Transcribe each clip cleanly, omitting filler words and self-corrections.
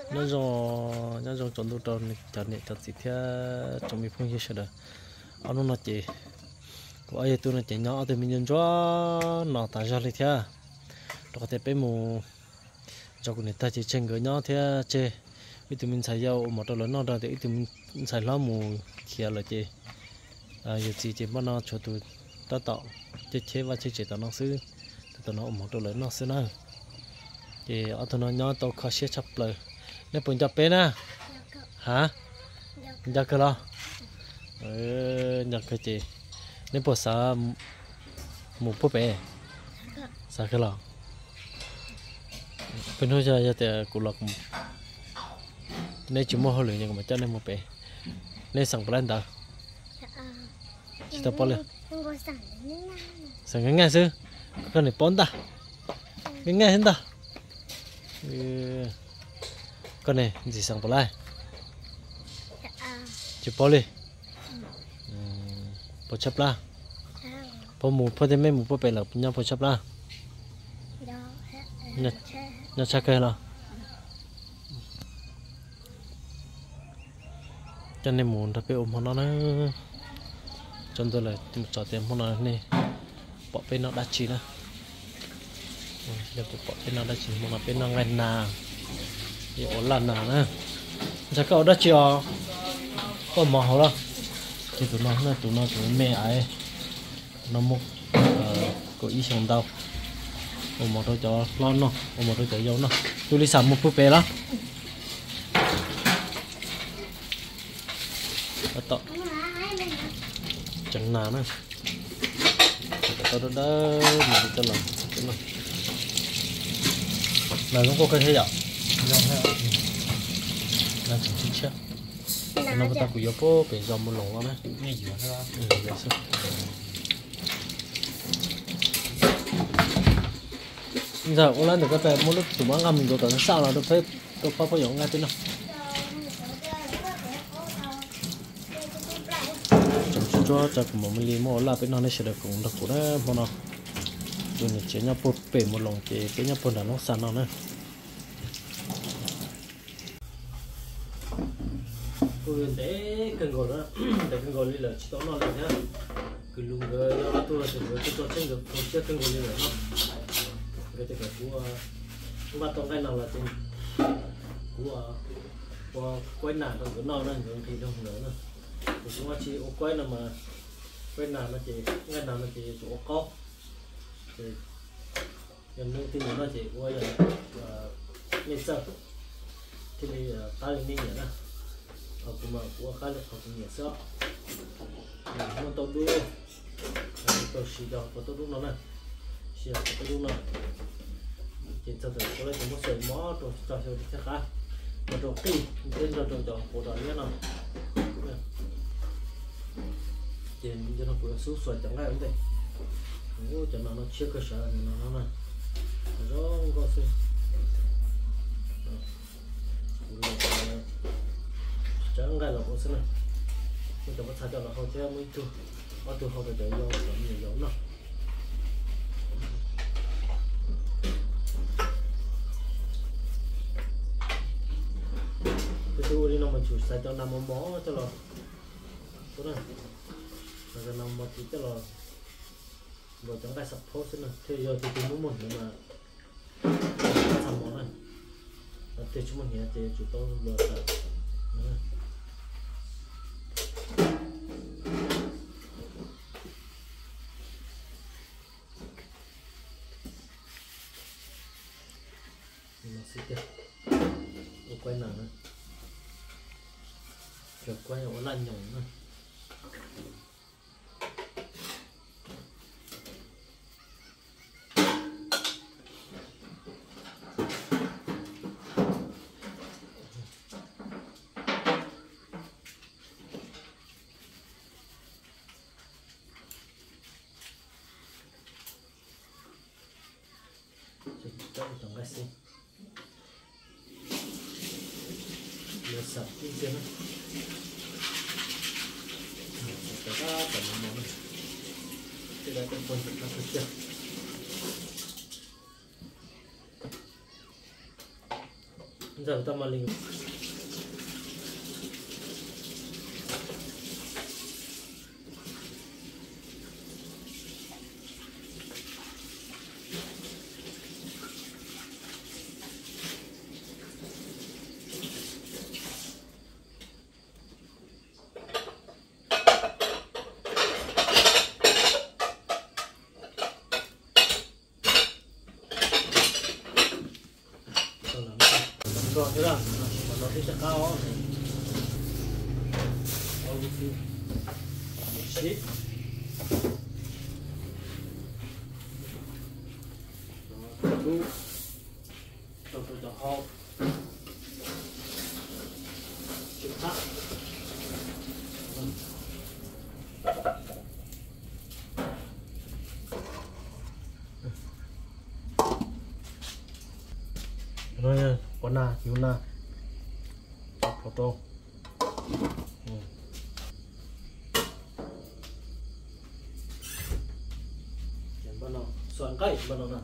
nó do chọn đồ tròn này chọn gì thế trong mi phong như thế anh nó chỉ có ai tôi nó chỉ nhỏ thì mình nhận cho nó ta ra đi thế đó có thể bé mù cho người ta chỉ chân cái nhỏ thế chơi ít tụi mình xài dầu một đôi lớn nó ra thì ít tụi mình xài lá mù kia là chơi giờ chỉ bắt nó cho tụi ta tạo chế và chế tạo nó xứ tụi nó một đôi lớn nó xứ nữa thì ở tụi nó nhỏ tao khó xếp chập lời nếu bún chập bé na hả giờ cái lo giờ cái gì nếu bữa sáng một bữa bé sao cái lo bên hồi giờ thì cụ lộc nếu chỉ mua hơi lượng nhưng mà cho nên một bé nênสั่งplan tao tao bao nhiêuสั่งง่ายๆซื้อก็เนี่ยป้อนตาง่ายๆเห็นตาก็เนี่ยchỉสั่งbao nhiêu chỉ bao nhiêu bao chấp la bao mù bao thêm mấy mù bao bể là nhau bao chấp la nhau chắc cái nào cho nên muốn tập ôm nó nữa cho tôi là một trò tiền nó này bỏ bên nó đắt chi nữa để bỏ bên nó đắt chi mà bên nó ngay nà thì ổn là nà nữa chắc cậu đắt chi à có mỏ đâu thì tụi nó mẹ ấy nó mua có ý xong đâu ôm một đôi chó lon nó ôm một đôi chó dâu nó tôi đi sắm một phút bé đó to chẳng nào nữa tao đó mà cho lòng là nó có cái thế nào là chính xác nó bắt đầu có bị dòng một lỗ đó nghe gì vậy giờ ông lên được cái về mỗi lúc tụi nó ngâm mình rồi tao sao là tôi phải dùng ngay thế nào cho một mình mua là bên nó sẽ được cũng được của đó mà nó rồi này chế nhau bột bể một lồng chế cái nhau bột là nó sẵn nó nữa rồi để cần gọi đó để cần gọi là chỉ tao nói là nhá cứ luôn rồi tôi là tôi cho chân được không chưa cần gọi là nó cái cái của ba tông cái nào là trên của quay nản rồi nó thì không nữa chúng ta chỉ quay nào mà quay nào nó chỉ ngay nào nó chỉ chỗ có thì gần như thì nó chỉ quay là lên sơ thì ta lên như vậy nè ở cùng mà của cái lực học nhiều sơ mình tôi đu tôi xì đầu của tôi đu nó nè xì đầu tôi đu nó chỉ cho tôi có lấy một sợi mó rồi cho đi chắc cả một đồ kỳ trên rồi cho bộ đó nhé nào tiền cho nó vừa xuống xoay chẳng ngay vấn đề nếu cho nó chưa cơ sở thì nó này rồi có sự chẳng ngay là có sự này chúng ta bắt sao cho nó không theo mấy thứ bắt từ không phải chạy vô làm nhiều giống nào cái thứ đi nó mình chủ sai cho năm mó cho nó tốt này rồi nằm một tí cho là rồi chúng ta sắp post nữa thì giờ thì chúng muốn nhưng mà làm món này thì chúng mình hiện thì chúng tôi vừa là nó sẽ tiếp quay nào nữa rồi quay ở lạnh nhỏng nữa trong cái gì nó sập cái gì nữa cái đó cần một món cái đó cần phân tích nó thực chất giờ ta mà linh rồi thế là nó sẽ cao không? Shit. Cho hộp chịu thắt nói con na thiếu na photo bắt đầu soạn cây bắt đầu nào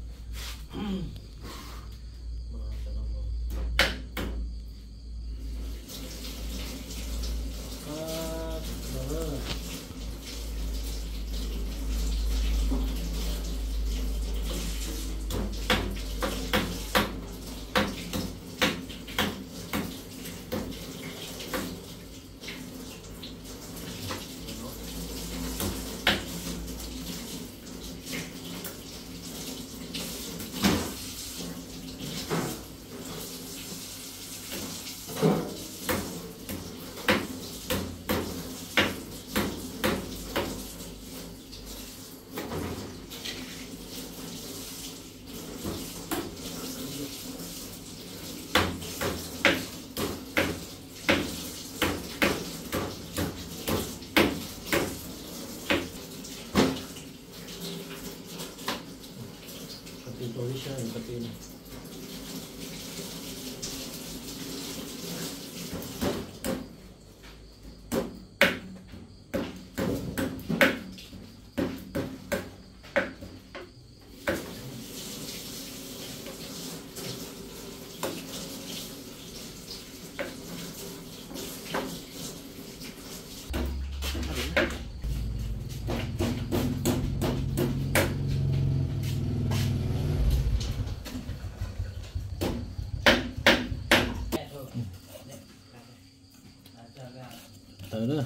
Indonesia seperti ini. Từ nữa.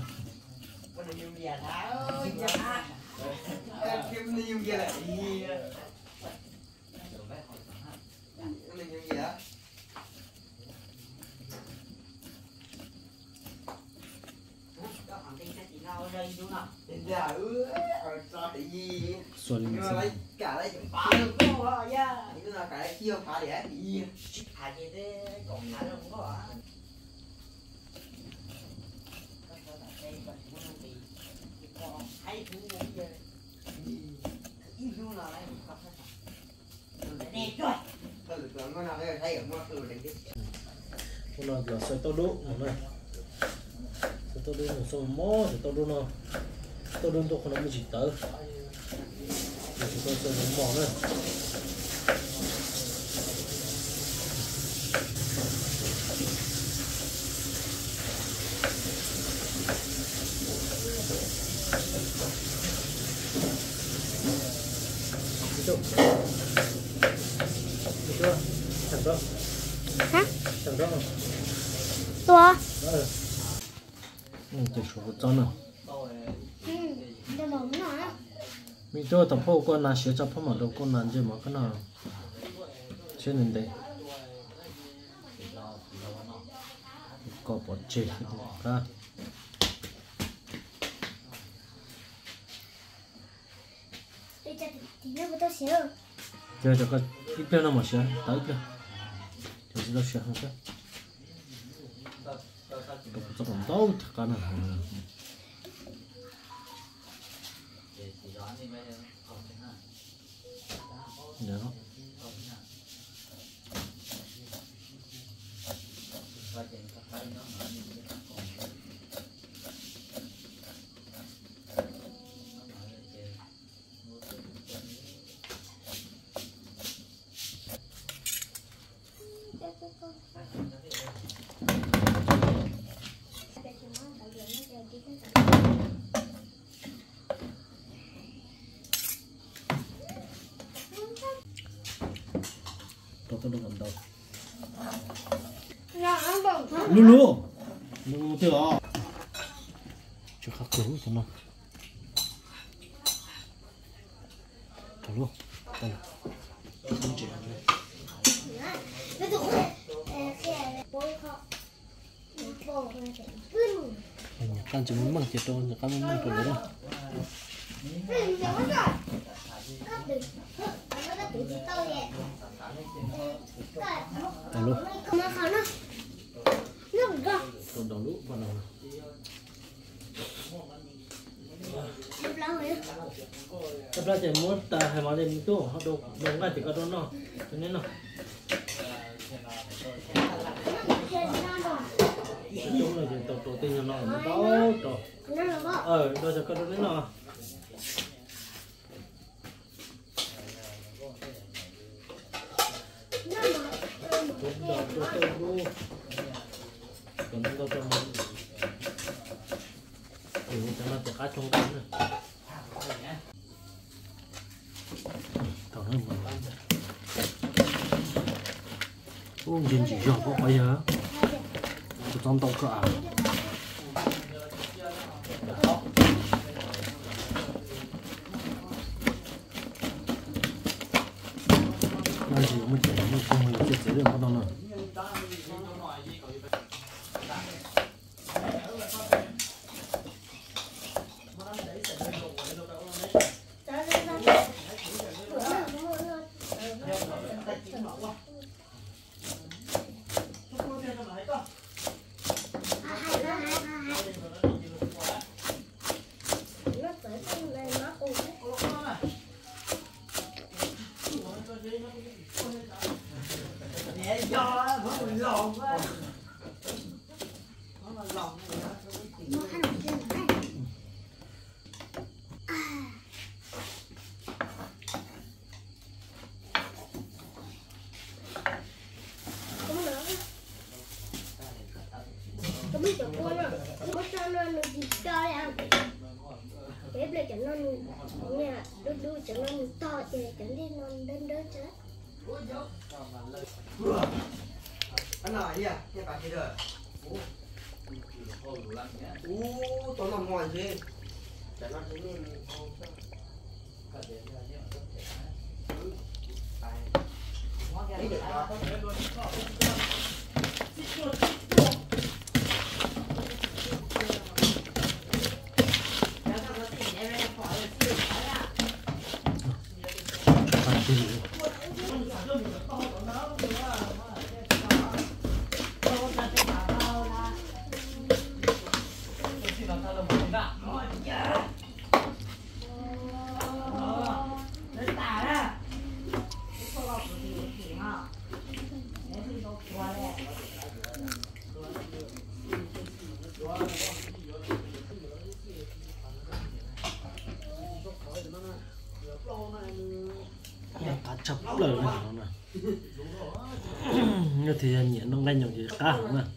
Xuân cả đây là cái kia phá để gì hả chị thế còn hả đâu không có con nào là xoay tao đỗ này xoay tao đỗ một số mó thì tao đỗ nó tao đỗ tôi không làm gì tới chúng tôi xoay một mỏ này chưa chẳng đâu hả chẳng đâu tua chỉ số cho nào để mỏng nữa mình cho tập hộ con là sửa cho phong mà đâu con là gì mà cái nào trên nền đây có bỏ chế ra để cho thì nó có tao sửa giờ cho cái ít bên nào mà sửa tới kia thì chúng ta sửa không sao tôi cũng không đâu cả nào dạ tôi đừng cầm đầu Nó ăn bông hả? lulu lulu tiêu à cho khắc cứu cho nó cho luôn đây không chịu Nó tụi khi bôi họ bông nó sẽ vươn nhà can chỉ muốn mang chết đâu nhà can muốn mang rồi đó vươn giống rồi có được nó đã tự tôi vậy đây luôn không có khó nó không có còn đầu lũ vào nào chụp lâu rồi tập ra chỉ muốn ta hay nói lên tu họ đâu đâu ngay thì có đó nó cho nên nó chúng là chỉ tổ tiên nó đó tổ đôi giờ có đó đến nó chúng đó tôi luôn còn nó cho mình cho nó cho cá trong đám nữa tao nói mà uống gì chỉ cho có phải hả tôi trong tàu cả那是我们讲的，我们工会有些责任不当了。 biết được con rồi, có cho nó gì cho ăn, bếp lại cho nó nhà đưa cho nó to thì cho nó đến đó chết. Anh nói đi à, cái bà kia rồi. Tôi làm ngoài gì? Chả nó thấy nên Hãy subscribe cho kênh Ghiền Mì Gõ để không cá chấm lời này nó này như thì nhện nó ngay nhiều gì cá không nè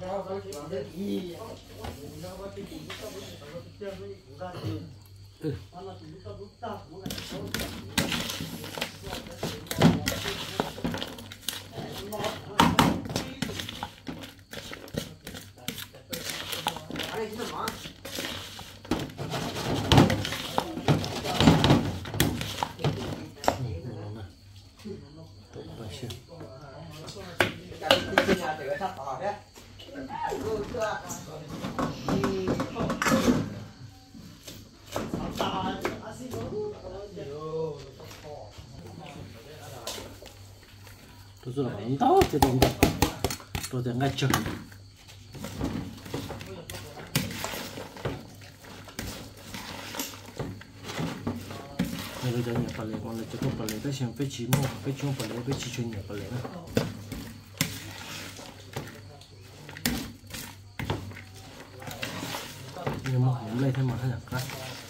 tôi rất là bánh táo thì tôi sẽ ngay chừng bây giờ nhà bà lệ còn là chỉ có bà lệ tới xem phải chỉ mua phải chung bà lệ phải chỉ chuyên nhà bà lệ nữa nhưng mà không lấy thêm mà hay là cái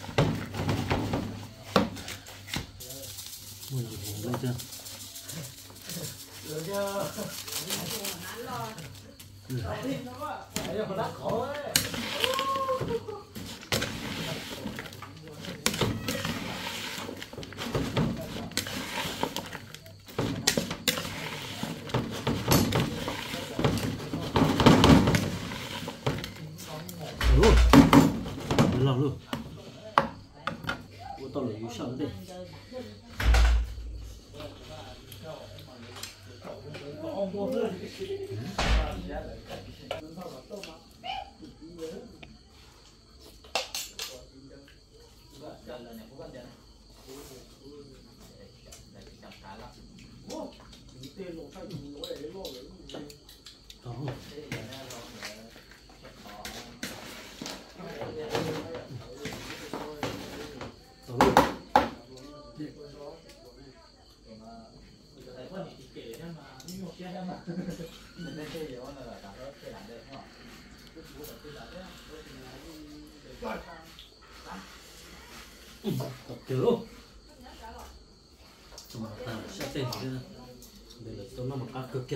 mua gì cũng lấy chưa là luôn ô tô là yếu sợ đấy tập kiểu luôn mà ta sẽ tên thế này đây là tôi nó một cá cực kia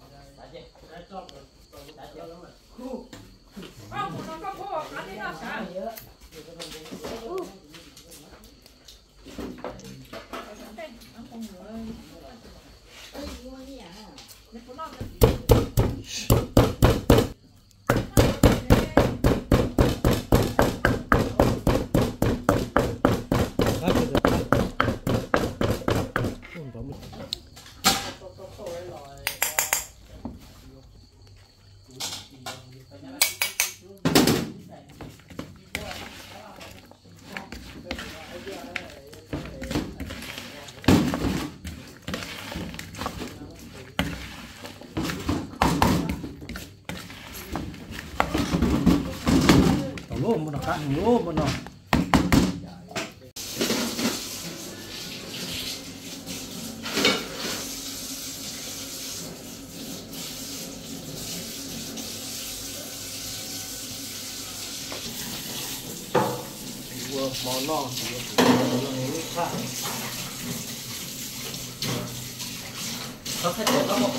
một nó cạn nhiều một nó món no có khách có một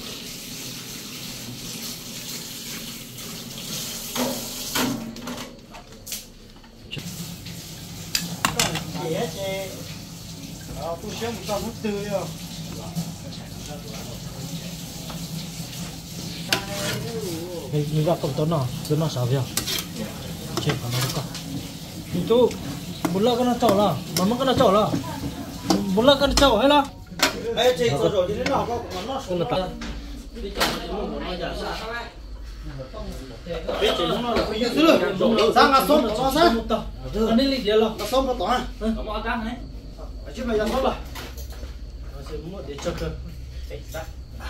tôi xem một trăm hút tươi rồi mình gặp cộng tốn nó sao vậy chết còn nó có itu bola kena cau lah mama kena cau lah bola kena cau hay là ê chị rồi thì thế nào có nó kena tak biết chị nó là cái gì nữa sang ngã sông nó sang anh đi dia lah ngã sông nó tỏ kamu akan eh chứ mày làm sao là masih mau dia cek ke tak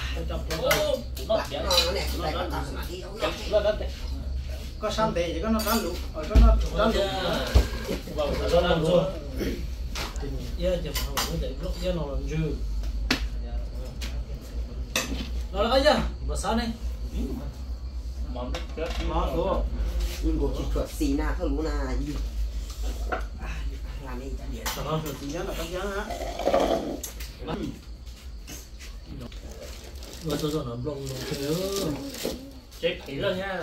có sang để chỉ có nó cán lũ có nó cán lũ ya jam awal dari blok dia nolong ju nolong aja besar nih má số nhưng có chỉ chuột xì na thôi lú na gì làm đi điện nó phải chỉ là các giá hả rồi tôi nó blong thế chết kỹ rồi nha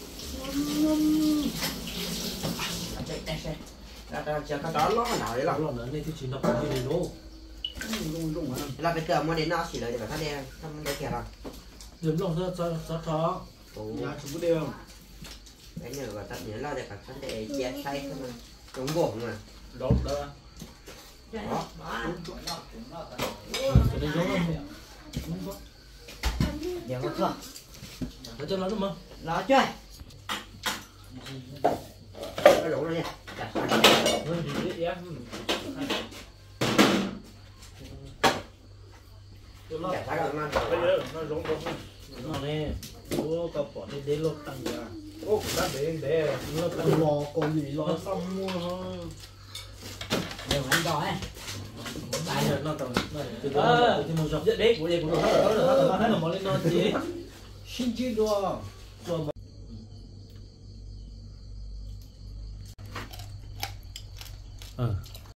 cái đó nó nào đấy là blong này thì chỉ đọc như này thôi là bây giờ muốn đến nó chỉ là để bảo thằng đen thằng đây kìa là điểm blong rất khó nhà chúng có đều cái này là tận nhớ là để cả thằng để che tay thôi mà chống bổng mà đốt đó đó cái đấy giống không giờ có chưa để cho nó đúng không nó chưa nó đủ rồi nha chả phải đâu mà bây giờ nó rụng rụng nó này ô có bỏ đi đến lột tăng ra ô đã để nó tăng lò còn gì lò xong mua thôi đều ăn đói tại giờ nó tầm từ từ mua cho đấy của đây cũng được hết rồi hết rồi hết rồi mà lên nó gì xin chứ đùa